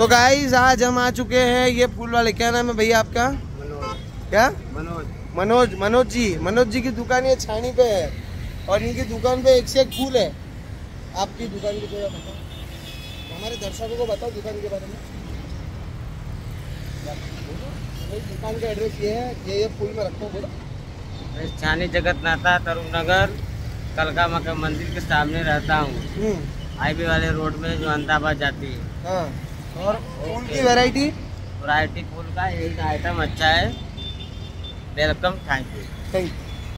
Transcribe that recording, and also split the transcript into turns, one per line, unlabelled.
तो गाइस आज हम आ चुके हैं ये फूल वाले, क्या नाम है भैया आपका?
मनोज।
क्या?
मनोज।
मनोज जी की दुकान ये छानी पे है और इनकी दुकान पे एक से एक फूल है। आपकी दुकान की थोड़ा बताओ, हमारे दर्शकों को बताओ दुकान के बारे में। दुकान का एड्रेस ये है, ये फूल में रखो बोलो।
छानी जगतनाथा तरुण नगर कलका माँ के मंदिर के सामने रहता हूँ। हाईवे वाले रोड में जो अहमदाबाद जाती है।
हाँ। और फूल की वैरायटी
फूल का यही आइटम अच्छा है। Welcome, thank you.